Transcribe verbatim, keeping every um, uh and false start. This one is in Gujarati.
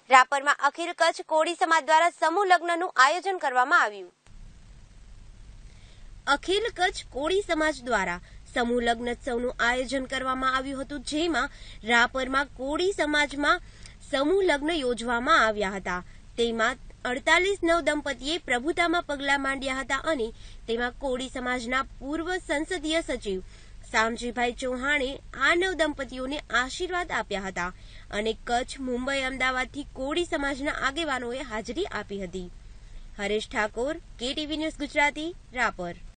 રાપરમાં અખિલ કચ્છ કોળી સમાજ દ્વારા સમૂહ લગ્નનું આયોજન કરવામાં આવ્યું। અખિલ કચ્છ કોળી સમાજ દ્વારા સમૂહ લગ્નોત્સવનું આયોજન કરવામાં આવ્યું હતું, જેમાં રાપરમાં કોળી સમાજમાં સમૂહ લગ્ન યોજવામાં આવ્યા હતા। તેમાં અડતાલીસ નવ દંપતીએ પ્રભુતામાં પગલાં માંડ્યા હતા અને તેમાં કોળી સમાજના પૂર્વ સંસદીય સચિવ શામજીભાઈ ચૌહાણે આ નવ દંપતીઓને આશીર્વાદ આપ્યા હતા અને કચ્છ, મુંબઈ, અમદાવાદથી કોળી સમાજના આગેવાનોએ હાજરી આપી હતી। Haresh Thakor, KTV news Gujarati, Rapar.